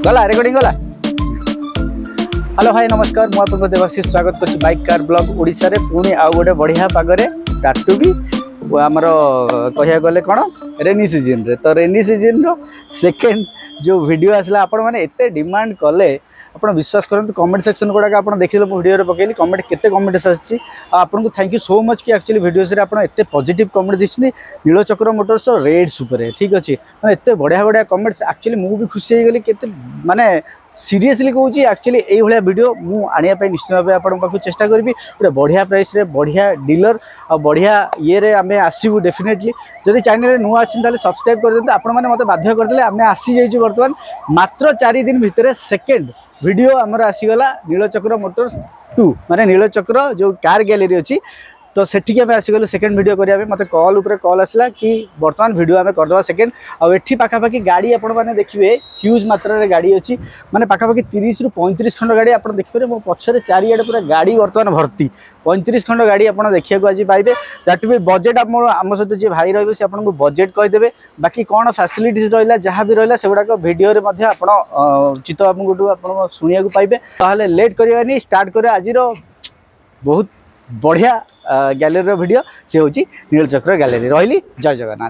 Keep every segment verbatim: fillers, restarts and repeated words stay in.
गला रेकर्डिंग गला। Hello hi नमस्कार मु आपन देवाशीष स्वागत करछि बाइक कार ब्लॉग ओडिसा रे पुणी आ गोटे बढ़िया पागरे टाटू भी आमर कहिया गले कोन रेनी सीजन रे। तो रेनी सीजन रो सेकंड जो वीडियो आसला आपण माने एते डिमांड कले आप विश्वास करते कमेंट सेक्शन गुड़ाक आप देखिए वीडियो पकेली कमेंट केते कमेंट आसी आपको थैंक यू सो मच कि एक्चुअली वीडियोस रे आप एते positive comment दिछनी Nilachakra Motors red super ठीक अच्छे मैंने एते बढ़िया बढ़िया कमेंट्स एक्चुअली मु भी खुशी हो गली केते माने सीरियसली कहूँ एक्चुअली ये भाया वीडियो मुझे आने निश्चित भाव आपण पाखु चेष्टा करी गोटे बढ़िया प्राइस रे बढ़िया डीलर आ बढ़िया ये रे आमे आसीबू डेफिनेटली जदि चैनल नुआ अच्छी ताले सब्सक्राइब कर दियंतु आपण माने मते बाध्य करदेले आमे आसी जाइछु वर्तमान मात्र चार दिन भितर सेकंड वीडियो आमर आसीगला नीलचक्र मोटर्स टू माने नीलचक्र जो कार गैलरी अच्छी तो सेठिक आम आसीगलु सेकेंड वीडियो करिया मत कॉल उपर कॉल आसला कि बर्तमान वीडियो आम करदे सेकेंड आठी पाखापाखि गाड़ी आपण मैंने देखिए ह्यूज मात्रा रे गाड़ी अच्छी माने पाखापाखि तीस रु पैंतीस खंड गाड़ी आप देखिए मो पछरे चारिआडे पूरा गाड़ी बर्तमान भर्ती पैंतीस खंड गाड़ी आप देखा आज पाइबे दैट भी बजेट आम सहित जी भाई रही से आपको बजेट कहीदेवे बाकी कौन फैसिलिटीज रहा जहाँ भी रहा से गुड़ाक भिडियो आप चित्त बाबू आप शुणा पाइबे ताहले लेट करवानी स्टार्ट कर आज बहुत बढ़िया गैलरी वीडियो से हूँ नीलचक्र गैलरी रही जय जगन्नाथ।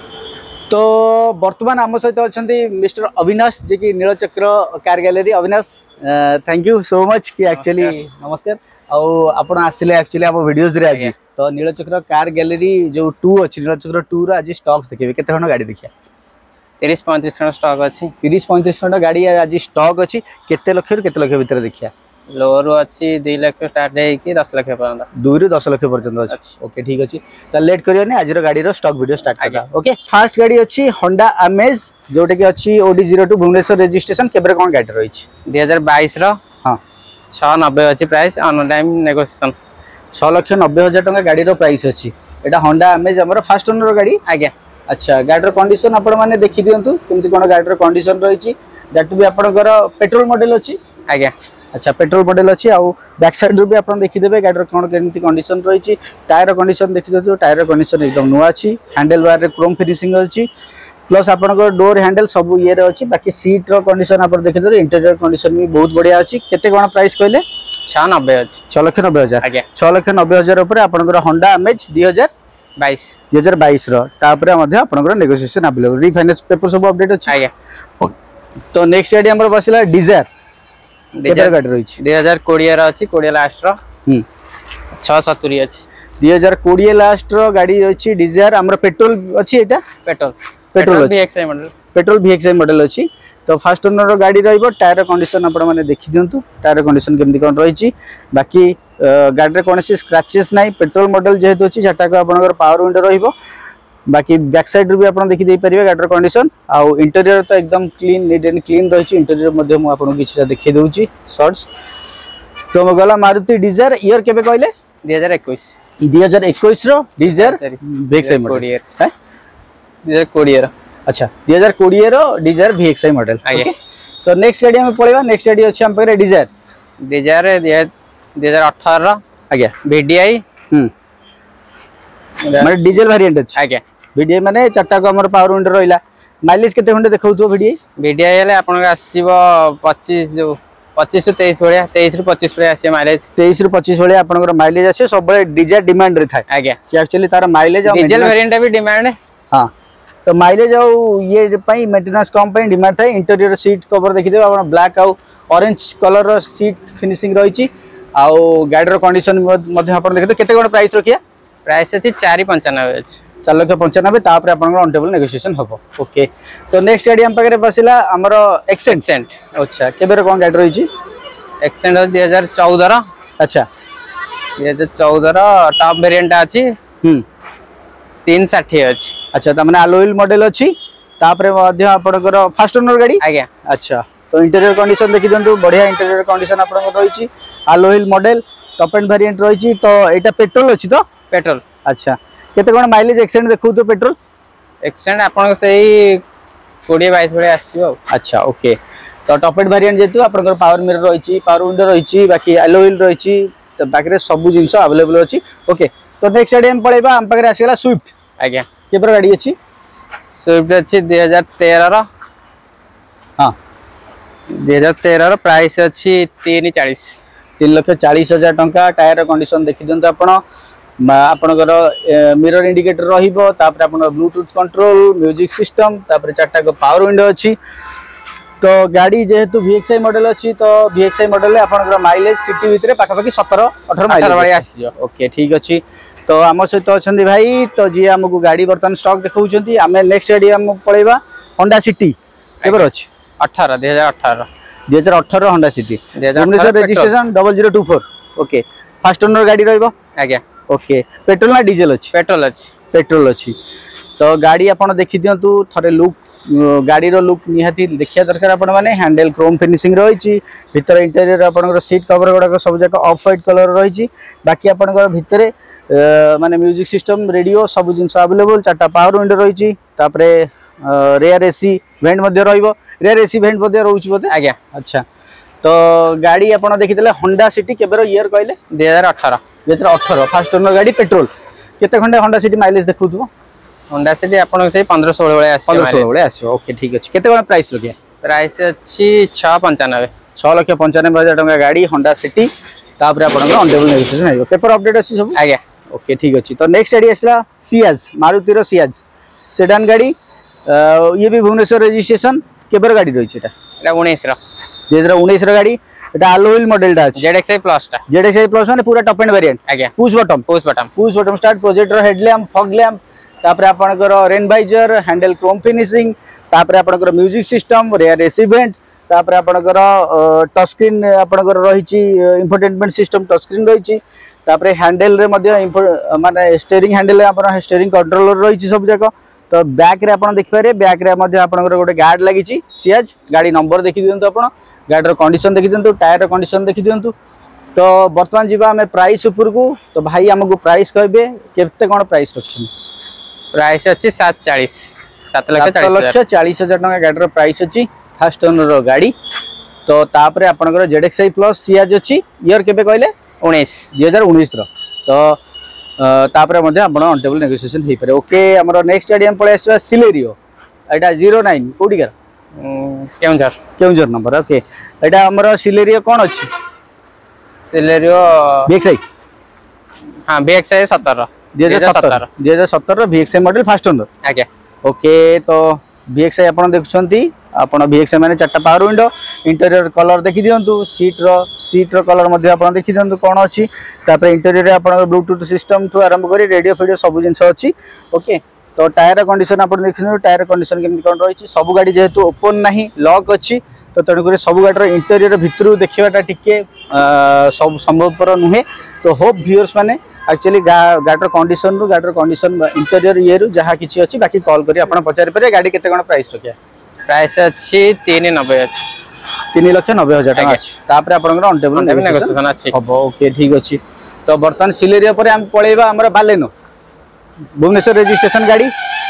तो बर्तमान आम सहित अच्छा मिस्टर अविनाश जी की Nilachakra car gallery Avinash thank you so much कि एक्चुअली नमस्कार आप आसिले एक्चुअली आप वीडियोज रे आज तो नीलचक्र कार गैलरी जो टू अच्छी नीलचक्र टू आज स्टॉक्स देखिए केते खंड गाड़ी देखिए तीस पैंतीस खंड स्टॉक अच्छी तीस पैंतीस खंड गाड़ी आज स्टॉक अच्छी केते लक्ष केते लक्ष भितर देखिए लोअर अच्छी दुई लाख स्टार्ट है दस लाख पर्यंत दुई रु दस लाख पर्यंत अच्छी ओके ठीक अच्छे तो लेट करियोनी आज गाड़ी स्टॉक वीडियो स्टार्ट करबा ओके फास्ट गाड़ी अच्छी होंडा अमेज जोटा कि अच्छी OD zero two Bhubaneswar registration केबरे कोन गाड़ी रही दुई हजार बैश हाँ छः नब्बे अच्छी प्राइस ऑन टाइम नेगोशिएशन छः लक्ष नब्बे हजार टका गाड़ी प्राइस अच्छी एटा होंडा अमेज हमर फास्ट ओनर गाड़ी आज्ञा अच्छा गाड़ी कंडीशन आपण माने देखि दियंतु केमति कोन गाड़ी कंडीशन रही दैट भी आपनकर पेट्रोल मॉडल अच्छी आज्ञा अच्छा पेट्रोल मॉडल अच्छी आउ बैक साइड रू भी आप देखिदेवे गाड़ी कौन केमती कंडीशन रही टायर कंडीशन देखिए टायर कंडीशन एकदम नुआ अच्छी हैंडल बार क्रोम फिनिशिंग अच्छी प्लस आपंकर डोर हैंडल सब ये अच्छी बाकी सीट रो कंडीशन आप देखिए इंटीरियर कंडीशन भी बहुत बढ़िया अच्छी केते कौन प्राइस कहले छः नब्बे अच्छी छः लक्ष नब्बे हजार छः लक्ष नब्बे हजार उपर आपंकर होंडा अमेज दुई हजार बैश दुई हजार बैश रपर नेगोशिएशन अवेलेबल रिफाइनेंस पेपर सब अपडेट अच्छी तो नेक्स्ट गाड़ी आम बसला डिजायर गाड़ी रही दुई हजार कोड़े अच्छी कोड़े लास्ट छः सतुरी अच्छी दुई हजार कोड़े लास्ट गाड़ी अच्छी डिजायर आम पेट्रोल अच्छी एटा petrol petrol VXI model petrol VXI model अच्छी तो फास्ट ओनर गाड़ी रही टायर कंडीशन आप देखी दिंतु टायर कंडीशन केमती कौन रही बाकी गाड़ी कौन स्क्रैचेस ना पेट्रोल मॉडल जेहेतु अच्छी झाटा आप पावर विंडो रही बाकी बैक साइड भी आप देखी पारे गाड़ी कंडीशन आउ इंटीरियर तो एकदम क्लीन नीट एंड क्लीन रही इंटीरियर मध्य मुझे देखी दूसरी शॉर्ट्स तो गला मारुति डिजायर ईयर केबे कहले दुई हजार एक दुई हजार एक डिजायर वीएक्सआई मॉडल दुई हजार कोड़े अच्छा दुई हजार कोड़े डिजायर वीएक्सआई मॉडल तो नेक्स्ट गाड़ी हम पड़ेगा नेक्स्ट गाड़ी अच्छी आम पाखे डिजायर डिजायर दुई हजार अठारह आज्ञा वीडीआई माने डीजल वेरिएंट अच्छी आज्ञा वीडीआई माने चारटा को हमर पावर विंडो रहिला माइलेज केते खंडे देखाउथो वीडीआई वीडीआई हेले आपन आसीबो पच्चीस जो पच्चीस रु तेईस भलिया तेईस रु पच्चीस भलिया आसी माइलेज तेईस रु पच्चीस भलिया आपनकर माइलेज आसे सब बळे डिजायर डिमांड रे थाए आज्ञा कि एक्चुअली तार माइलेज डीजल वेरिएंट भी डिमांड है हां तो माइलेज आ ये पई मेंटेनेंस कम पई डिमांड थाए इंटीरियर सीट कवर देखि देबा आपन ब्लैक आ ऑरेंज कलर रो सीट फिनिशिंग रहिची आ गाड़ी रो कंडीशन मध्ये आपन देखिते केते कोन प्राइस रखिया प्राइस अच्छी चार पंचानबे अच्छी चार लक्ष पंचानबे तापर आपन ऑन टेबल नेगोशिएशन हबो ओके तो नेक्स्ट गाड़ी हम पाखे बसिला हमर एक्सेंट सेंट अच्छा केबे रे कोन गाड़ी रही एक्सेंट दुई हजार चौदह अच्छा दुई हजार चौदह टॉप वेरिएंट अच्छी हम्म तीन साठी अच्छी अच्छा त माने अलोइल मॉडल अच्छी तापर मध्य आपनकर फास्ट ओनर गाड़ी आज्ञा अच्छा तो इंटीरियर कंडीशन देखि दंतु बढ़िया इंटीरियर कंडीशन आपनकर रही अलोइल मॉडल टॉप एंड वेरिएंट रही तो एटा पेट्रोल अच्छी तो पेट्रोल अच्छा केते कोन माइलेज एक्सेंट देखु तो पेट्रोल एक्सेंट आपन सही बीस बाईस भले आसीबो अच्छा ओके तो टॉप एंड वेरिएंट जेतु आपनकर पावर मिरर रही पावर विंडो रही बाकी एलोइल रही तो बाकी सब जिनस अवेलेबल अच्छी ओके तो नेक्स्ट गाड़ी हम पळेबा हम पाखे आसीगला स्विफ्ट आज्ञा केपर गाड़ी अच्छी स्विफ्ट अच्छी दुई हजार तेरह हाँ दुई हजार तेरह प्राइस अच्छी तीन चालीस तीन लक्ष चालीस हजार टंका। टायर कंडीशन देखि दियंतु आपण आपनकर मिरर इंडिकेटर रहिबो, तापर आपण ब्लूटूथ कंट्रोल, म्यूजिक सिस्टम, तापर चारटा को पावर विंडो अछि। तो गाड़ी जेहेतु वीएक्सआई मॉडल अछि तो वीएक्सआई मॉडल आपनकर माइलेज सिटी भीतर पाखा पाखी सत्रह अठारह माइलेज वाली आसी। ओके ठीक अछि। तो आम सहित अछंदी भाई, तो जी हमकु गाड़ी बर्तन स्टॉक देखौछंती। आमे नेक्स्ट गाड़ी हम पळेबा होंडा सिटी केबर अछि अठारह दो हज़ार अठारह दो हज़ार अठारह Honda City Bhubaneswar registration double zero two four. Okay first owner गाड़ी रहइबो आज्ञा। ओके पेट्रोल ना डीजल अछि? पेट्रोल अछि। पेट्रोल अछि। तो गाड़ी आपण देखि दियंतु थरे लुक गाड़ी रो लुक निहाती देखिया दरकार आपण माने। हैंडल क्रोम फिनिशिंग रहिछि, भीतर इंटीरियर आपनकर सीट कवर गुडा सब जाक ऑफ व्हाइट कलर रहिछि। बाकी आपनकर भितरे माने म्यूजिक सिस्टम, रेडियो सब जिंस अवेलेबल, चारटा पावर विंडो रहिछि। तापरे रेयर एसी वेंट मध्ये रहइबो, रेयर एसी वेंट मध्ये रहउछि बोते आज्ञा। अच्छा तो गाड़ी आपण देखितले होंडा सिटी केबेरो ईयर कहले? दो हज़ार अठारह दो हज़ार अठारह फर्स्ट ओनर गाड़ी पेट्रोल। केते खंडे होंडा सिटी माइलेज देखुथबो? होंडा सिटी आपन से पंद्रह सोलह वाले आसी पंद्रह सोलह वाले आसी। ओके ठीक अछि। केते कोन प्राइस लगिया? प्राइस अछि छह पंचानवे छह लाख पंचानवे हजार टका गाड़ी होंडा सिटी। तापर आपण ऑन टेबल नेगोशिएशन आइबो। पेपर अपडेट अछि सब आज्ञा। ओके ठीक अछि। तो नेक्स्ट गाड़ी आसला सियाज, मारुति रो सियाज सेडान गाड़ी। ये भी भुवनेश्वर रजिस्ट्रेशन केबर गाड़ी रही एटा? एटा उन्नीस रो दो हज़ार उन्नीस रो गाड़ी। एटा अलोइल मॉडल टा अछि जेडएक्सआई प्लस टा। जेडएक्सआई प्लस माने पूरा टॉप एंड वेरिएंट आज्ञा। Push button push button push button start, projector headlamp, fog lamp, तापर आपनकर rain visor, handle chrome finishing, तापर आपनकर music system, rear AC vent, तापर आपनकर टच स्क्रीन आपनकर रहिछि, इंफोटेनमेंट सिस्टम टच स्क्रीन रहिछि। तापर हैंडल रे मध्ये माने स्टीयरिंग हैंडल रे आपन स्टीयरिंग कंट्रोलर रहिछि सब जाक। तो बैक रे आपन देखि पारे, बैक रे मध्ये आपनकर गोटे गार्ड लागिछि सियाज। गाड़ी नंबर देखि दियंतु आपन, गाड़ी रो कंडीशन देखि दियंतु, टायर रो कंडीशन देखि दियंतु। तो वर्तमान जीवा हमें प्राइस ऊपर को। तो भाई हमको प्राइस कहबे केते कोन प्राइस रखछि? प्राइस अछि सात चालीस सात लाख चालीस हजार टका गाड़ी रो प्राइस अछि फर्स्ट ओनर रो गाड़ी। तो तापरे आपनकर जेडएक्सआई प्लस सियाज अछि। ईयर केबे कहले? उन्नीस दो हज़ार उन्नीस रो। तो तापरे मध्ये आपण ऑन टेबल नेगोशिएशन हे पारे। ओके हमरो नेक्स्ट गाड़ी हम पळे आसबा सिलेरियो। एटा ज़ीरो नाइन कोडी कर केउंझर केउंझर नंबर। ओके एटा हमरो सिलेरियो कोन अछि? Celerio VXi. हां वीएक्सआई सत्रह दो हज़ार सत्रह दो हज़ार सत्रह रो वीएक्सआई मॉडल फर्स्ट ओनर आज्ञा। ओके तो वीएक्सआई आपण देखुछंती, आपण वीएक्सआई माने चारटा पावर विंडो, इंटीरियर कलर देखि दियंतु, सीट रो सीट रो कलर मध्ये आपण देखि दियंतु कोन अछि। तापर इंटीरियर रे आपण ब्लूटूथ सिस्टम ठु आरंभ करी रेडियो फेडियो सब जिंस अछि। ओके तो टायर कंडीशन आपण देखिनु, टायर कंडीशन केमि कोन रहिछि। सब गाड़ी जेहेतु ओपन नाही लॉक अछि, तो तणु करे सब गाड़ी रो इंटीरियर भितरु देखिबाटा टिके सब संभवपर नुहे। तो होप व्यूअर्स माने एक्चुअली गाड़ी कंडीशन रु गाड़ी कंडीशन इंटीरियर ये रु जहाँ किसी अच्छी बाकी कॉल करी आपण पचारि पारे। गाड़ी केते कोन प्राइस रखिया? प्राइस अछि तीन नब्बे अछि तीन लाख नब्बे हजार टका अछि। तापर आपनकर ऑन टेबल नेगोशिएशन अछि हबो। ओके ठीक अछि। तो बर्तन सिलेरिया परे हम पळेबा हमर बालेनो भुवनेश्वर रजिस्ट्रेशन गाड़ी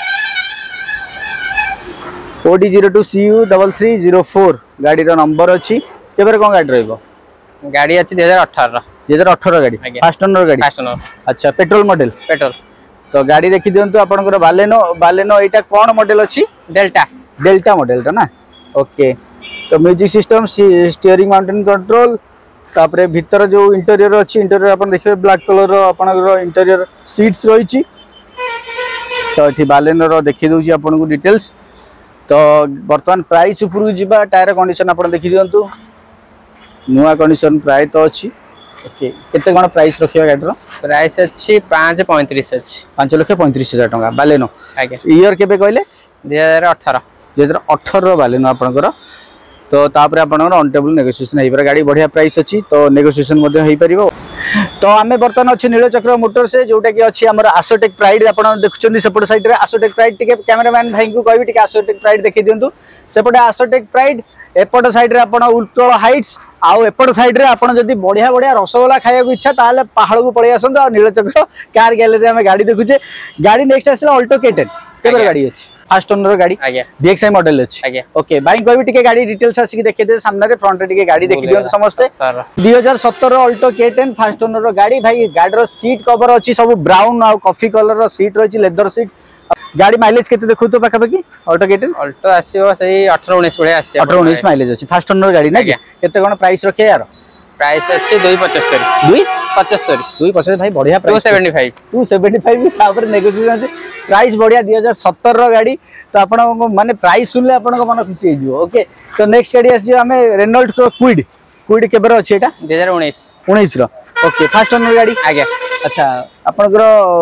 OD zero two C U three three zero four गाड़ी रो नंबर अछि। केबरे कोन गाड़ी रहइबो? गाड़ी अछि दो हज़ार अठारह दो हज़ार अठारह गाड़ी फर्स्ट ओनर गाड़ी फर्स्ट ओनर। अच्छा पेट्रोल मॉडल पेट्रोल। तो गाड़ी देखि दियंतु आपनकर बालेनो बालेनो एटा कोन मॉडल अछि? डेल्टा डेल्टा मॉडल टा ना। ओके तो music system, steering mounted control, तापरे भीतर जो इंटीरियर अछि इंटीरियर अपन देखिबे ब्लैक कलर रो आपनकर इंटीरियर सीट्स रहिछि। तो एठी बालेनो रो देखि दउछि आपन को डिटेल्स। तो वर्तमान प्राइस ऊपर जिबा, टायर कंडीशन आपन देखि दियंतु, नुआ कंडीशन प्राय तो अछि। ओके केते कोन प्राइस रखिया गाडी रो? प्राइस अछि पाँच पैंतीस अछि पाँच लाख पैंतीस हजार टका बालेनो आज्ञा। ईयर केबे कहले? दो हज़ार अठारह दो हज़ार अठारह रो बालेनो आपनकर। तो तापरे आपनकर ऑन टेबल नेगोशिएशन हे पारे। गाड़ी बढ़िया प्राइस अछि तो नेगोशिएशन मध्ये हे परिबो। तो आमे बर्तन अछि नीलचक्र मोटर से जोटा कि अछि हमर आसोटेक प्राइड। आपन देखुचंदी सेपट साइड रे आसोटेक प्राइड। टिके कैमरामैन भाई को कहबी टिके आसोटेक प्राइड देखि दियंतु। सेपटे आसोटेक प्राइड, एपट साइड रे आपन उत्कल हाइट्स, आउ एपट साइड रे आपन जदी बढ़िया बढ़िया रसगोला खाया को इच्छा ताले पहाड़ को पळै आसंत। आ नीलचक्र कार गैलरी रे हमें गाड़ी देखुचे। गाड़ी नेक्स्ट आसला अल्टो के टेन केबर गाड़ी अछि? फर्स्ट ओनर गाड़ी आज्ञा। वीएक्सआई मॉडल अछि आज्ञा। ओके भाई कहबी टिके गाड़ी डिटेल्स आसी कि देखि दे सामने रे फ्रंट रे टिके गाड़ी देखि दियंतु समस्ते। दो हज़ार सत्रह अल्टो के टेन फर्स्ट ओनर गाड़ी। भाई गाड़ी रो सीट कवर अछि सब ब्राउन आ कॉफी कलर रो सीट रछि, लेदर सीट। गाड़ी माइलेज केते देखु तो पाखा पाखी ऑल्टो के टेन ऑल्टो आसीबो सही अठारह उन्नीस भले आसी अठारह उन्नीस माइलेज अछि फास्ट ओनर गाड़ी ना केते कोन प्राइस रखे यार प्राइस अछि दो पचहत्तर दो पचहत्तर दो पचहत्तर भाई बढ़िया प्राइस दो पचहत्तर दो पचहत्तर तापर नेगोशिएशन अछि प्राइस बढ़िया दो हज़ार सत्रह रो गाड़ी तो आपण माने प्राइस सुनले आपण को मन खुशी हो ओके तो नेक्स्ट गाड़ी आसी हमें रेनॉल्ट क्विड क्विड केबर अछि एटा दो हज़ार उन्नीस उन्नीस रो ओके फास्ट ओनर गाड़ी आगे अच्छा आपनकर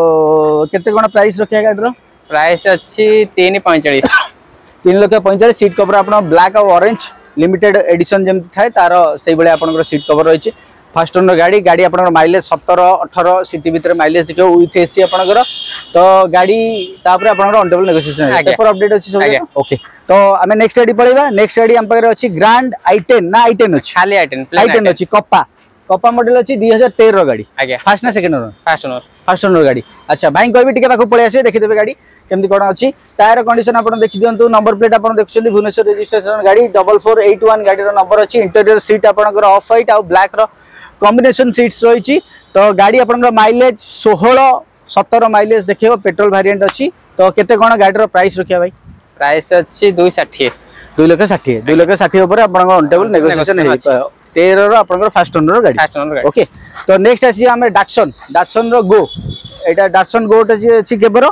केते कोन प्राइस रखिया गाड़ी रो प्राइस अछि तीन पैंतालीस तीन लाख पैंतालीस सीट कवर आपन ब्लैक और ऑरेंज लिमिटेड एडिशन जेम थाए तार सेही बळे आपनकर सीट कवर रहिछि फास्ट ओनर गाड़ी गाड़ी आपनकर माइलेज सत्रह अठारह सिटी भीतर माइलेज देखो विथ एसी आपनकर तो गाड़ी तापर आपनकर ऑन टेबल नेगोशिएशन है पेपर अपडेट अछि सब ओके तो हमें नेक्स्ट गाड़ी पळेबा नेक्स्ट गाड़ी हम पाखरे अछि ग्रैंड आई टेन ना आई टेन अछि खाली आई टेन आई टेन अछि कप्पा कप्पा मॉडल अछि दो हज़ार तेरह रो गाड़ी आगे फास्ट ना second owner first owner first owner गाड़ी अच्छा भाई कहबी टिके पाखो पळे आसे देखि देबे गाड़ी केमति कोन अछि टायर कंडीशन आपन देखि दियंतु नंबर प्लेट आपन देखुछन्ती भुवनेश्वर रजिस्ट्रेशन गाड़ी डबल फोर एट वन गाड़ी रो नंबर अछि इंटीरियर सीट आपनकर ऑफ व्हाइट और ब्लैक रो कॉम्बिनेशन सीट्स रहिछि तो गाड़ी आपनकर माइलेज सोलह सत्रह माइलेज देखियो पेट्रोल वेरिएंट अछि तो केते कोन गाड़ी रो प्राइस रखिया भाई प्राइस अछि दो साठ दो लाख साठ दो लाख साठ ऊपर आपन ऑन टेबल नेगोशिएशन है तेरह रो आपनकर फास्ट ओनर गाड़ी फास्ट ओनर गाड़ी ओके तो नेक्स्ट आसी हमें डाक्सन डाक्सन रो गो एटा डाक्सन गो अछि केबर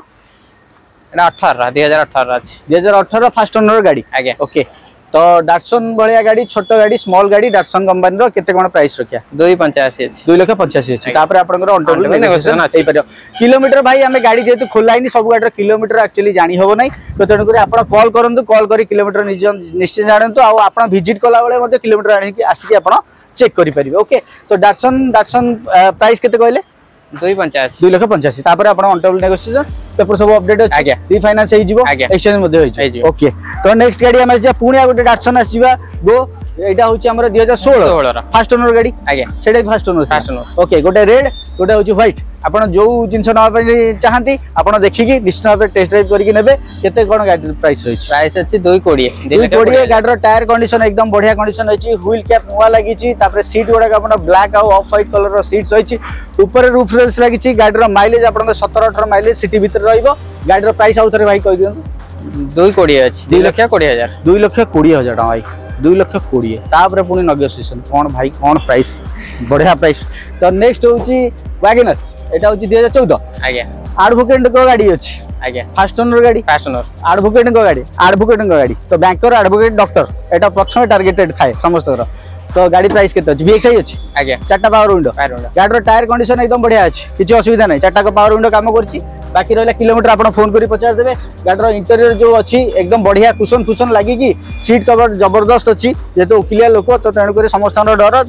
एटा अठारह दो हज़ार अठारह अछि दो हज़ार अठारह फास्ट ओनर गाड़ी आगे ओके तो डाक्सन बळिया गाड़ी छोट गाड़ी स्मॉल गाड़ी डाक्सन कंपनी रो केते कोन प्राइस रखिया दो पचासी अछि दो लाख पचासी अछि तापर आपनकर ऑन टेबल नेगोशिएशन अछि परियो किलोमीटर भाई हमें गाड़ी जेतु खोलाइनी सब गाड़ी किलोमीटर एक्चुअली जानि होबो नै तो तेन करी आपण कॉल करंतु कॉल करी किलोमीटर निश्चय जानंतु आ आपण विजिट कला बेले मध्ये किलोमीटर आनि कि आसी आपण चेक करि परिबे ओके तो डाक्सन डाक्सन प्राइस केते कहले दो पचासी दो लाख पचासी तापर आपण ऑन टेबल नेगोशिएशन पेपर सब अपडेट अछि आगे रिफाइनेंस हे जिवो एक्सचेंज मध्ये होई छै ओके तो नेक्स्ट गाड़ी हम जे पुणी आ गोटे डाक्सन आसीबा गो एटा होची हमर दो हज़ार सोलह फास्ट ओनर गाड़ी आगे सेटा first owner first owner okay गोटे रेड गोटे होची व्हाइट आपण जो जिंस नवा पे चाहंती आपण देखिकी निश्चित भाबे टेस्ट ड्राइव करके नेबे केते कोन गाड़ी प्राइस होई प्राइस अछि दो बीस दो बीस गाड़ी रो टायर कंडीशन एकदम बढ़िया कंडीशन होची व्हील कैप नुवा लागी छी तापर सीट गुडा आपण ब्लैक और ऑफ व्हाइट कलर रो सीट्स होची ऊपर रूफ रेल्स लागी छी गाड़ी रो माइलेज आपण सत्रह अठारह माइलेज सिटी भीतर रहइबो गाड़ी रो प्राइस आउथरे भाई कहि दियन दो बीस अछि दो लाख बीस हजार दो लाख बीस हजार भाई दो लाख बीस तापर पुनी नेगोशिएशन कोन भाई कोन प्राइस बढ़िया प्राइस तो नेक्स्ट होची वैगनर एटा होची दो हज़ार चौदह आगे एडवोकेट को गाड़ी अछि आगे फास्ट ओनर गाड़ी फास्ट ओनर एडवोकेट को गाड़ी एडवोकेट को गाड़ी तो बैंकर एडवोकेट डॉक्टर एटा प्रथम टार्गेटेड थाए समस्त तो गाड़ी प्राइस केते अछि वीएक्सआई अछि आगे चारटा पावर विंडो पावर विंडो गाड़ी रो टायर कंडीशन एकदम बढ़िया अछि किछि असुविधा नै चारटा को पावर विंडो काम करछि बाकी रहला किलोमीटर आपण फोन करी पचास देबे गाड़ी रो इंटीरियर जो अछि एकदम बढ़िया कुशन कुशन लागि कि सीट कवर जबरदस्त अछि जेतो उकिलिया लोक तो तण करे समस्त डर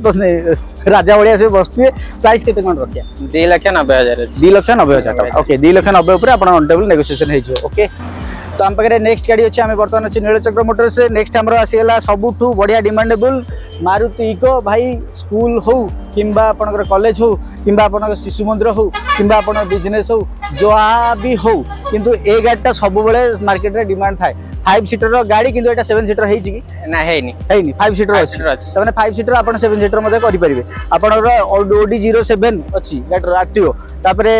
राजा बढ़िया से बसथिए प्राइस केते कोन रखिया दो लाख नब्बे हजार अछि दो लाख नब्बे हजार ओके दो लाख नब्बे ऊपर आपण ऑन टेबल नेगोशिएशन हे जो ओके तो हम पाखे नेक्स्ट गाड़ी अच्छे आम बर्तमान अच्छे नीलचक्र मोटर से नेक्स्ट आमर आसीगला सबुठू बढ़िया डिमांडेबल मारुति इको भाई स्कूल हो किंबा आपनकर कॉलेज हो किंबा आपनकर शिशु मंदिर हो किंबा आपन बिजनेस हो जहाँ भी हो किंतु ए गाड़ीटा सब बेले मार्केट रे डिमांड थाए फाइव सीटर रो गाड़ी किंतु एटा सेवन सीटर हेछि कि ना हेनी हेनी फाइव सीटर अछि तने फाइव सीटर आपन सेवन सीटर मध्ये करि परिबे आपनर ओडी ज़ीरो सेवन अछि गाड़ी एक्टिव तापरे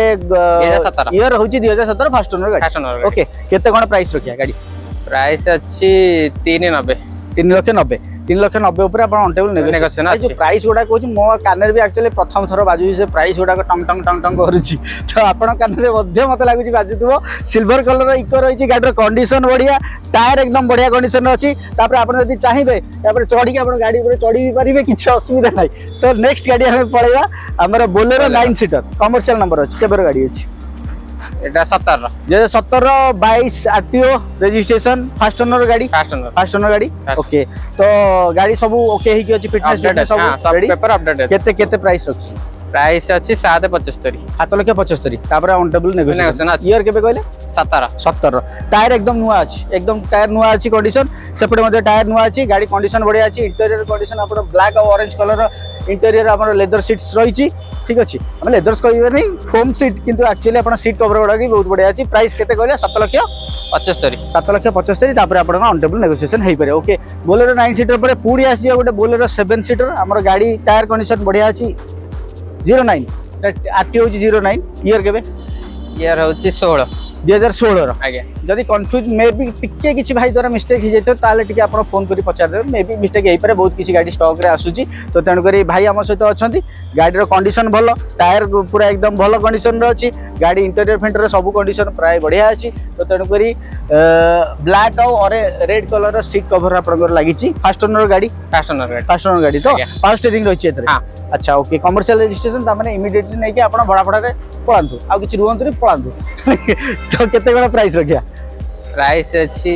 ईयर होछि दो हज़ार सत्रह फास्ट ओनर गाड़ी ओके केते कोन प्राइस रखिया गाड़ी प्राइस अछि तीन नब्बे तीन लाख नब्बे तीन लाख नब्बे ऊपर आपण ऑन टेबल नेगोशिएशन अछि प्राइस गुडा कहछि मो कानर भी एक्चुअली प्रथम थरो बाजु से प्राइस गुडा टंग टंग टंग टंग करूछि तो आपण कानर मध्ये मते लागुछि बाजुतबो सिल्वर कलर इको रहिछि गाडीर कंडीशन बढ़िया टायर एकदम बढ़िया कंडीशन अछि तापर आपण यदि चाहिबे तापर चढ़ी के आपण गाड़ी ऊपर चढ़ी भी परिबे किछ असुविधा नै तो नेक्स्ट गाड़ी हम पळेबा हमर Bolero nine seater commercial number अछि केबर गाड़ी अछि एटा सत्रह जे सत्रह बाईस आरटीओ रजिस्ट्रेशन फास्ट ओनर गाड़ी फास्ट ओनर फास्ट ओनर गाड़ी ओके तो गाड़ी सब ओके ही कि अछि फिटनेस सब सब पेपर अपडेट केते केते प्राइस रखछि प्राइस अछि सात पचहत्तर सात लाख पचहत्तर तापर ऑन टेबल नेगोशिएशन ईयर केबे कहले सत्रह सत्रह टायर एकदम नुआ अछि एकदम टायर नुआ अछि कंडीशन सेपटे मध्ये टायर नुआ अछि गाड़ी कंडीशन बढ़िया अछि इंटीरियर कंडीशन आपण ब्लैक और ऑरेंज कलर इंटीरियर आपण लेदर सीट्स रहिछि ठीक अछि हम लेदर्स कहबे नै फोम सीट किंतु एक्चुअली आपण सीट कवर गुडा की बहुत बढ़िया अछि प्राइस केते कहले सात लाख पचहत्तर सात लाख पचहत्तर तापर आपण ऑन टेबल नेगोशिएशन हेइ पारे ओके बोलेरो नाइन सीटर पर पूरी आसी गोटे बोलेरो सेवन सीटर हमर गाड़ी टायर कंडीशन बढ़िया अछि zero nine RTO zero nine year केबे ईयर होची सोलह दो हज़ार सोलह रो आगे जदि कन्फ्यूज मे बी टिके किसी भाई द्वारा मिस्टेक हो जाए ताले टिके आपण फोन करी पचार देबे मे बी मिस्टेक हेई पारे बहुत किसी गाड़ी स्टॉक रे आसुची तो तेणु करी भाई आम सहित अच्छा गाड़ी कंडीशन भल टायर पूरा एकदम भल कंडीशन अच्छी गाड़ी इंटेरियर फेंटर सब कंडीशन प्राय बढ़िया अच्छी तो तेणु करी ब्लैक और रेड कलर सीट कवर आपन लगी फास्ट ओनर गाड़ी फास्ट ओनर गाड़ी फास्ट ओनर गाड़ी तो पावर स्टीयरिंग रही है हां अच्छा ओके कमर्शियल रजिस्ट्रेशन ता माने इमीडिएटली नहीं कि आपण बड़ा बड़ा रे पळांतु आ किछि रुहंतु पळांतु तो केते बड़ा प्राइस रखिया प्राइस अच्छी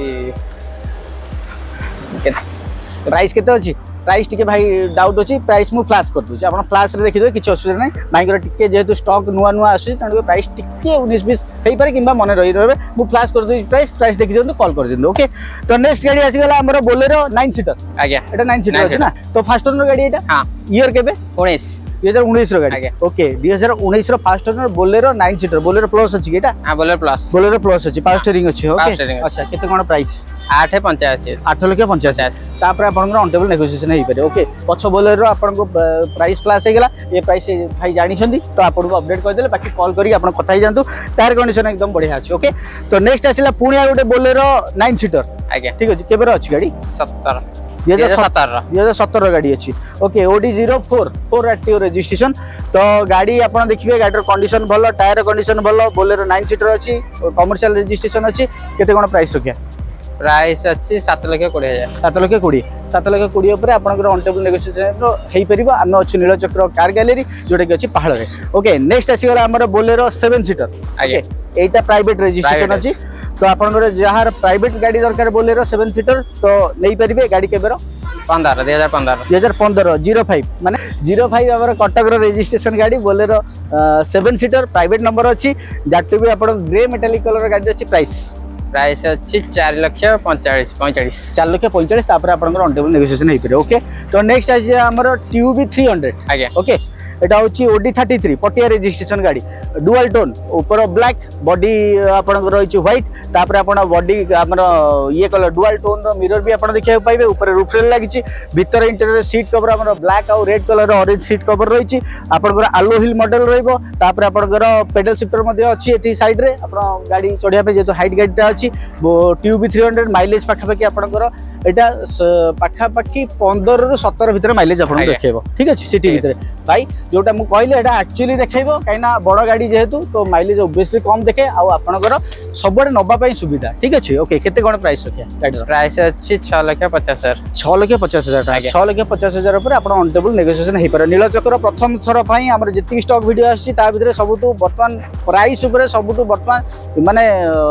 प्राइस केते अछि प्राइस टिके भाई डाउट अछि प्राइस मु फ्लैश कर दूची आपण फ्लैश रे देखि दे किछि असुविधा नै माइक्रो टिके जेहेतु स्टॉक नुवा नुवा आसी तण प्राइस टिके उन्नीस बीस हेई पारे किबा मने रही रहबे मु फ्लैश कर दूची प्राइस प्राइस देखि दियंतु कॉल कर दियंतु ओके तो नेक्स्ट गाड़ी आसी गला हमर बोलेरो नाइन सीटर आज्ञा एटा नाइन सीटर अछि ना तो फास्ट ओनर गाड़ी एटा हां ईयर केबे उन्नीस दो हज़ार उन्नीस रो गाड़ी ओके दो हज़ार उन्नीस रो first owner Bolero nine seater Bolero plus अछि एटा हां बोलेरो प्लस बोलेरो प्लस अछि पावर स्टीयरिंग अछि ओके अच्छा केते कोन प्राइस आठ पचासी आठ लाख पचासी तापर आपनकर ऑनटेबल नेगोशिएशन हेई पारे ओके पछ बोलेरो आपनको प्राइस फ्लैश हे गेला ये प्राइस भाई जानि छथि तो आपनको अपडेट कर देले बाकी कॉल करी आपन कथा ही जानतु टायर कंडीशन एकदम बढ़िया अछि ओके तो नेक्स्ट आसिला पुणी आ गोटे बोलेरो नाइन सीटर आज्ञा ठीक अछि केबेर अछि गाड़ी सत्रह दो हज़ार सत्रह गाड़ी अच्छी okay OD zero four four active registration तो गाड़ी आपन देखिए गाड़ी कंडीशन भलो टायर कंडीशन भलो बोलेरो नाइन सीटर अच्छी कमर्शियल रजिस्ट्रेशन अच्छी केते कोन प्राइस रखिया प्राइस अच्छी सात लाख कोड़े हजार सात लाख कोड़े सात लाख कोड़े उपर आपनकर ऑनटेबल नेगोशिएशन हेई परिबो आमे अछि नीलचक्र कार गैलरी जोटा कि अछि पहाड़ रे ओके नेक्स्ट आसी गला हमर बोलेरो सेवन सीटर ओके एटा प्राइवेट रजिस्ट्रेशन अछि तो आपनकर जहार प्राइवेट गाड़ी दरकार बोलेरो सेवन सीटर तो नहीं परिबे गाड़ी केबेर पंद्रह दो हज़ार पंद्रह दो हज़ार पंद्रह जीरो फाइव माने जीरो फाइव हमर कटक रो रजिस्ट्रेशन गाड़ी Bolero seven seater private number अछि जाटू भी आपन ग्रे मेटालिक कलर गाड़ी अछि प्राइस प्राइस अच्छी चार लाख पैंतालीस पैंतालीस चार लाख पैंतालीस तापर आपनकर ऑनटेबल नेगोशिएशन हेई पारे ओके तो नेक्स्ट आज हमर टीयूबी थ्री हंड्रेड आज्ञा ओके एटा होची OD thirty three Patia registration गाड़ी डुअल टोन ऊपर ब्लैक बॉडी आपन रही व्हाइट तापर आपन बॉडी हमर ये कलर डुअल टोन रो मिरर भी आपन देखिया पाइबे ऊपर रूफ रेल लागिची भीतर इंटीरियर सीट कवर हमर ब्लैक और red colour orange seat cover रहिची आपन आलो हिल मॉडल रहइबो तापर आपन पेडल शिफ्टर मध्ये अछि एठी साइड रे आपन गाड़ी चढ़िया पे जेतो हाइट गाड़ीटा अछि टीयूबी थ्री हंड्रेड माइलेज पाखा पाखी आपन एटा पाखा पाखी पंद्रह रु सत्रह भीतर माइलेज आपन देखैबो ठीक अछि सिटी भीतर भाई जोटा मु कहले एटा एक्चुअली देखैबो काइना बड़ गाड़ी जेहेतु तो माइलेज ऑब्वियसली कम देखे आ आपनकर सबडे नबा पई सुविधा ठीक अछि ओके केते कोन प्राइस रखिया गाड़ी प्राइस अछि छह लाख पचास हजार छह लाख पचास हजार टाका छह लाख पचास हजार ऊपर आपन ऑनटेबल नेगोशिएशन हेई पारे नीलचक्र प्रथम थर पई हमर जति स्टॉक वीडियो आछि ता भीतर सबुटु वर्तमान प्राइस ऊपर सबुटु वर्तमान माने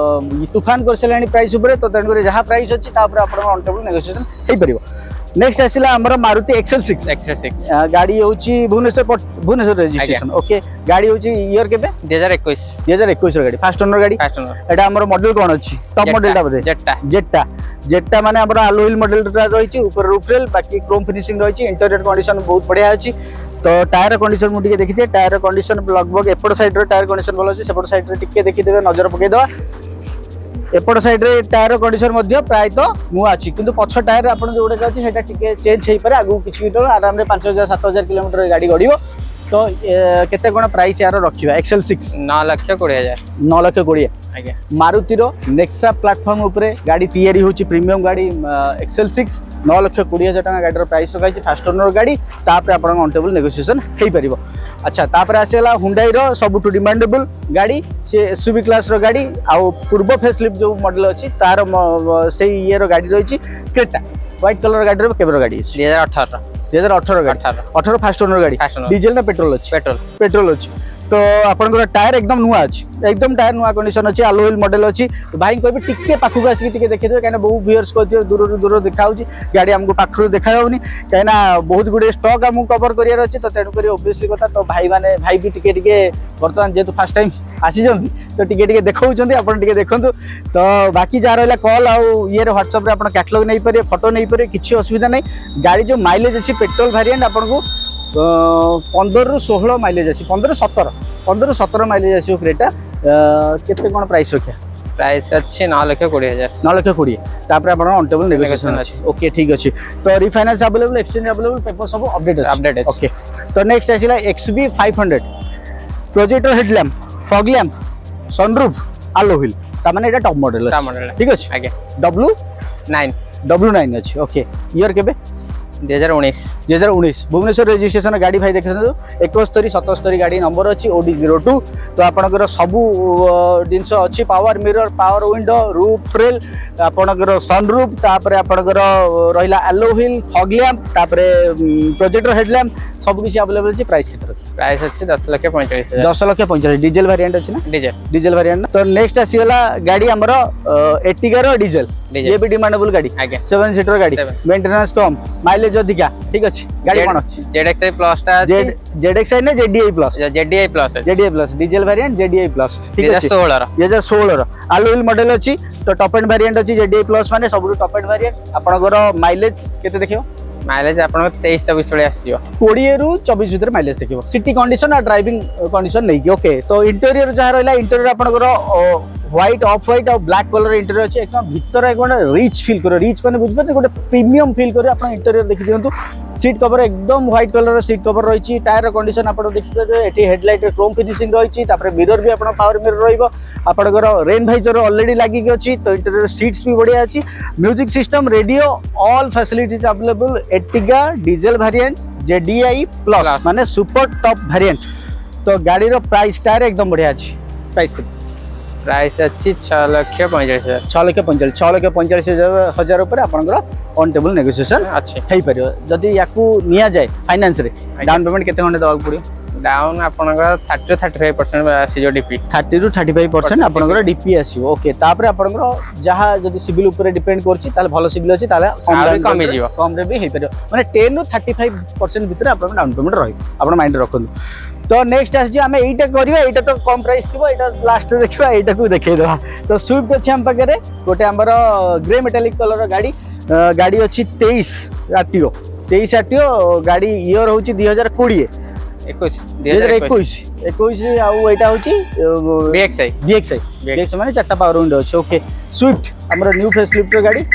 तूफान करसलेनी प्राइस ऊपर तो तेन जहाँ प्राइस अछि ता ऊपर आपन ऑनटेबल नेगोशिएशन हेई परिबो नेक्स्ट आसिला हमर Maruti XL six XL six गाड़ी होची भुवनेश्वर भुवनेश्वर रजिस्ट्रेशन ओके गाड़ी होची ईयर केबे दो हज़ार इक्कीस दो हज़ार इक्कीस गाड़ी फास्ट ओनर गाड़ी फास्ट ओनर एटा हमर मॉडल कोन अछि टॉप मॉडल ता बदे जेटा जेटा जेटा माने हमर अलोइल मॉडल रहिची ऊपर रूफ रेल बाकी क्रोम फिनिशिंग रहिची इंटीरियर कंडीशन बहुत बढ़िया अछि तो टायर कंडीशन मु टिके देखिते टायर कंडीशन लगभग एपड़ साइड रो टायर कंडीशन भलो अछि सेपड़ साइड रे टिके देखि देबे नजर पके दवा एपड़ साइड रे टायर कंडीशन मध्य प्राय तो नुआ अछि किंतु पछ टायर आपन जोडे अछि सेटा टिके चेंज हेई पारे आगु किछि किलोमीटर आराम रे पाँच हज़ार सात हज़ार किलोमीटर गाड़ी गडिबो तो केते कोन प्राइस यार रखिबा एक्सेल सिक्स नौ लाख बीस हजार नौ लाख बीस आज्ञा मारुति रो नेक्सा प्लेटफॉर्म ऊपर गाड़ी तैयारी होची प्रीमियम गाड़ी एक्सेल सिक्स नौ लाख बीस हजार टाका गाड़ी रो प्राइस रखाई फास्ट ओनर गाड़ी तापर आपन ऑनटेबल नेगोशिएशन हेई परिबो अच्छा तापर आसेला हुंडई रो सबटु डिमांडेबल गाड़ी से एसयूवी क्लास रो गाड़ी आ पूर्व फेसलिफ्ट जो मॉडल अछि तार से ये रो गाड़ी रहिची क्रेटा व्हाइट कलर गाड़ी रो केबरो गाड़ी अछि दो हज़ार अठारह दो हज़ार अठारह गाड़ी अठारह फास्ट ओनर गाड़ी डीजल ना पेट्रोल अछि पेट्रोल पेट्रोल अछि तो आपन टायर एकदम नुआ अछि एकदम टायर नुआ कंडीशन अछि अलोइल मॉडल अछि भाई कहबे टिके पाखु आसी टिके देखै देबे काना बहुत व्यूअर्स कहथियो दूर दूर देखाउची गाड़ी हमको पाखु देखा होनी काना बहुत गुडे स्टॉक हम कवर करियर अछि तो तेनु करी ऑब्वियसली कथा तो भाई माने भाई भी टिके टिके वर्तमान जेतु फर्स्ट टाइम आसी जंती तो टिके टिके देखाउचंती आपन टिके देखंतु तो बाकी जा रहला कॉल आ ये व्हाट्सएप रे आपन कैटलॉग नै पारे फोटो नै पारे किछि असुविधा नै गाड़ी जो माइलेज अछि पेट्रोल वेरिएंट आपन को पंद्रह रु सोलह माइलेज अच्छी पंद्रह सतर पंद्रह सतर माइलेज आसो क्रेटा केते कोन प्राइस रखिया प्राइस अच्छी नौ लाख बीस हजार नौ लाख बीस तापर आपण ऑनटेबल नेगोशिएशन अछि ओके ठीक अछि तो refinance available exchange available paper सब अपडेट अछि अपडेट अछि ओके तो नेक्स्ट आसिला XUV five hundred projector headlamp fog lamp sunroof alloy wheel तामाने एटा टॉप मॉडल टॉप मॉडल ठीक अछि आगे डब्ल्यू नाइन डब्ल्यू नाइन अछि ओके ईयर केबे दो हज़ार उन्नीस दो हज़ार उन्नीस भुवनेश्वर रजिस्ट्रेशन गाड़ी भाई देखते इकहत्तर सतहत्तर गाड़ी नंबर अच्छी ओडी जीरो टू तो आपंकर सबू जिनस अच्छी power mirror power window roof rail आपंकर सनरूफ तापर आपंकर रहा एलो व्हील फॉग लैंप तापर प्रोजेक्टर हेडलैम्प सब किसी अवेलेबल अच्छी प्राइस केते रखी प्राइस अच्छी दस लाख पैंतालीस दस लाख पैंतालीस डीजल वेरिएंट अच्छी ना डीजल डीजल वेरिएंट तो नेक्स्ट आसीगला गाड़ी हमर एर्टिगा डीजल ये भी डिमांडेबल गाड़ी आगे सेवन सीटर गाड़ी मेंटेनेंस कम माइलेज अधिका ठीक अछि गाड़ी कोन अछि जेडएक्सआई प्लस ता जेड जेडएक्सआई ने ZDI plus ZDI plus ZDI plus diesel variant ZDI plus ठीक अछि दो हज़ार सोलह दो हज़ार सोलह रो एलो व्हील मॉडल अछि तो टॉप एंड वेरिएंट अछि जेडीआई प्लस माने सब टॉप एंड वेरिएंट आपनकर माइलेज केते देखियो माइलेज आपन तेईस चौबीस वाले आसीयो बीस रु चौबीस भीतर माइलेज देखियो सिटी कंडीशन आ ड्राइविंग कंडीशन नहीं ओके तो इंटीरियर जहाँ रहला इंटीरियर आपनकर व्हाइट ऑफ व्हाइट और ब्लैक कलर इंटीरियर अछि एकदम भीतर एक रिच फील करो रिच माने बुझबे गोटे प्रीमियम फील करो अपन इंटीरियर देखि दियंतु सीट कवर एकदम व्हाइट कलर सीट कवर रही टायर कंडीशन आप देखिए ये हेडलाइट क्रोम फिनिशिंग रही मिरर भी आप पावर मिरर रहा रेन वाइजर ऑलरेडी लगिक अच्छी तो इंटीरियर सीट्स भी बढ़िया अच्छी music system radio all facilities available Ertiga diesel variant ZDI plus माने सुपर टॉप वेरिएंट तो गाड़ी रो प्राइस टायर एकदम बढ़िया अच्छी प्राइस प्राइस अच्छी छह लाख पैंतालीस हजार छह लाख पैंतालीस छह लाख पैंतालीस हजार उपर आपनकर ऑन टेबल नेगोशिएशन अच्छे हेई परियो जदी याकू निया जाए फाइनेंस रे डाउन पेमेंट केते घंटे दबाक पड़ियो डाउन आपनकर तीस टू पैंतीस परसेंट आसीजो डीपी तीस टू पैंतीस परसेंट आपनकर डीपी आसीयो ओके तापर आपनकर जहां जदी सिविल ऊपर डिपेंड करछि ताले भलो सिविल अछि ताले कम कम हे जिवो कम रे भी हे परियो माने दस नु पैंतीस परसेंट भीतर आपन डाउन पेमेंट रही आपन माइंड रखंतु तो नेक्स्ट आसी आम एटा करवा एटा तो कम प्राइस थी एटा लास्ट देखा एटा को देखे देवा तो स्विफ्ट अच्छे आम पाखे गोटे आमर ग्रे मेटालिक कलर गाड़ी गाड़ी अच्छी तेईस आरटीओ तेईस आरटीओ गाड़ी इयर हूँ दुई हजार कोड़े इक्कीस इक्कीस आईटा हूँ बीएक्सआई बीएक्सआई बीएक्सआई माने चारटा पावर विंडो अच्छे ओके स्विफ्ट आमर न्यू फेस लिफ्ट गाड़ी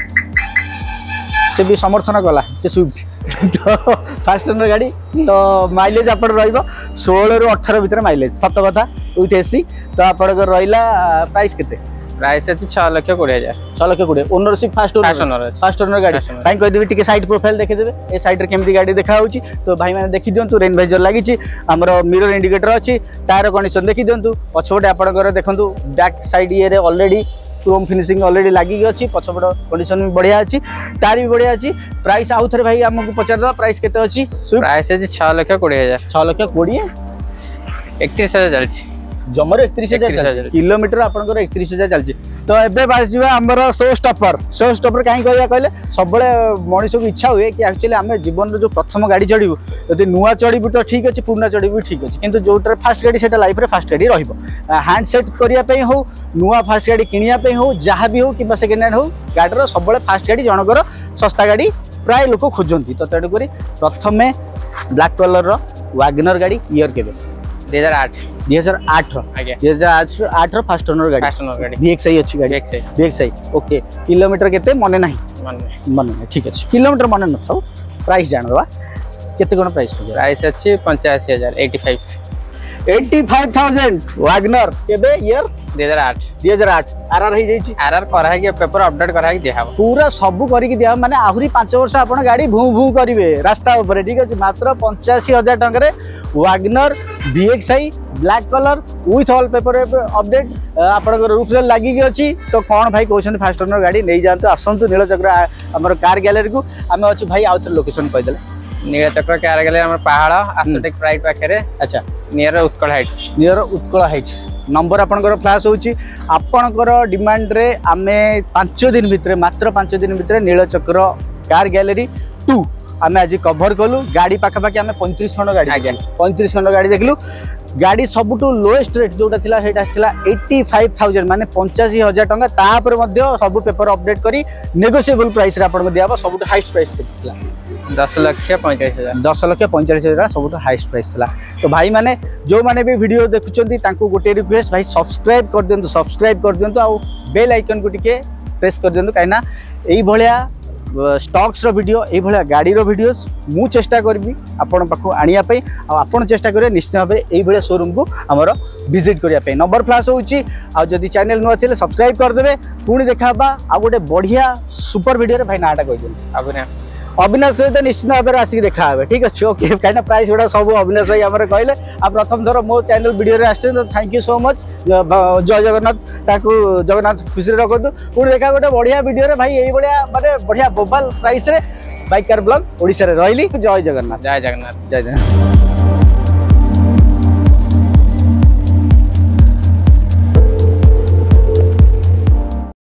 से भी समर्थन कला से स्विफ्ट तो फास्ट ओनर गाड़ी तो माइलेज आप षोलह रु अठारह भीतर माइलेज सत कथा विथ एसी तो आप रहा प्राइस केते प्राइस अच्छी छह लाख कोड़े हजार छह लाख कोड़े ownership first owner first owner गाड़ी भाई कहीदेवी टी साइड प्रोफाइल देखिदेवे ए साइड केमती गाड़ी देखा तो भाई मैंने देखी दिंतु रेन वाइजर लगी आमर मिरर इंडिकेटर अच्छी टायर कंडीशन देखी दिंतु पछपटे आपंकर देखो बैक साइड ये ऑलरेडी क्रोम फिनिशिंग ऑलरेडी लगिक अच्छी पछपट कंडीशन भी बढ़िया अच्छी टायर भी बढ़िया अच्छी प्राइस आउ थे भाई आमको पचार प्राइस केते अच्छी प्राइस अच्छी छह लाख कोड़े हजार छह लाख कोड़े एकतीस हजार चलती जमर एकतीस हजार किलोमीटर आपंकर एकतीस हजार चलती तो एबे बास आमर शो स्टॉपर शो स्टॉपर कहीं कहया कहले सब मनीष को इच्छा हुए कि एक्चुअली आम जीवन जो प्रथम गाड़ी चढ़ू जब नुआ चढ़ू तो ठीक अच्छे पुराना चढ़ू भी ठीक अच्छे किंतु जो फास्ट गाड़ी से लाइफ में फास्ट गाड़ी रैंड सेट करने हो नुआ फास्ट गाड़ी किनापी हो जहाँ भी हो कि सेकेंड हैंड हो गाड़ी सब फास्ट गाड़ी जनकर सस्ता गाड़ी प्राय लोक खोजती तो तेणुक प्रथम ब्लैक कलर वैगनर गाड़ी ईयर के दो हजार आठ दो हजार आठ दो हजार आठ फास्ट ओनर गाड़ी फास्ट ओनर गाड़ी बीएक्सआई अच्छी गाड़ी बीएक्सआई बीएक्सआई ओके किलोमीटर केते मने नाही मन मन नहीं ठीक अच्छे किलोमीटर मन न था प्राइस जान दवा केते कोन प्राइस हो प्राइस अच्छी पचासी हजार पचासी थाउजेंड वैगनर केबे ईयर दो हजार आठ दो हजार आठ आरआर हो जाई आरआर करा है कि पेपर अपडेट करा है दिया पूरा सब करिक दिया माने आहुरी पांच वर्ष आपण गाड़ी भू भू करिवे रास्ता ऊपर ठीक अछि मात्र पचासी हजार टंका रे WagonR VXI black colour with all paper update आपन रूफ रेल लगिक अच्छी तो कौन भाई कहते फास्ट ओनर गाड़ी नहीं जातु आसतु नीलचक्र आमर कार गैलरी को आम अच्छे भाई आउ थे लोकेशन कहीदे नीलचक्र कार गैलरी आम पहाड़ आसोटेक प्राइड पाखे अच्छा near Utkal heights near Utkal heights number आपंकर फ्लाश होची आपणकर डिमांड रे आमे पांच दिन भितर मात्र पांच दिन भितर नीलचक्र कार गैलरी टू आम आज कभर कलु गाड़ी पाखापाखि आम पैंतीस खंड गाड़ी पैंतीस खंड गाड़ी देखलु गाड़ी सबुठ लोएस्ट रेट जोटा थिला सेटा थिला पचासी हज़ार माने पचासी हजार टंका तापर मध्य सब पेपर अपडेट करी नेगोशिएबल प्राइस रे आपन दियाबा सबुठ हाईएस्ट प्राइस थिला दस लाख पैंतालीस हजार दस लाख पैंतालीस हजार सबुठ हाईएस्ट प्राइस थिला तो भाई माने जो माने भी वीडियो देखुचंती तांको गोटे रिक्वेस्ट भाई सब्सक्राइब कर दियंतु सब्सक्राइब कर दियंतु आ बेल आइकन को टिके प्रेस कर दियंतु काइना एई भलिया स्टॉक्स रो वीडियो ए भलिया गाड़ी रो वीडियोस मु चेष्टा करबी आपण पाखु आनिया पई आ आपण चेष्टा करे निश्चित भाबे ए भलिया शोरूम को हमर विजिट करिया पई नंबर फ्लैश होउची आ जदी चैनल न थिले सब्सक्राइब कर देबे पुणी देखाबा आ गोटे बढ़िया सुपर वीडियो रे भाई नाटा कहि देन अविनाश अविनाश सहित निश्चित भाव में आसिक देखा है ठीक अच्छे ओके कहीं प्राइस गुड़ा सब अविनाश भाई आम कहले आ प्रथम थर मो चैनल वीडियो आसे तो थैंक यू सो मच जय जगन्नाथ ताकू जगन्नाथ खुशी रखु पुणी देखा गोटे बढ़िया वीडियो भाई यही बढ़िया माने बढ़िया मोबाइल प्राइस रे बाइक कार ब्लॉग ओडिशा रे रहिली जय जगन्नाथ जय जगन्नाथ जय जगन्नाथ।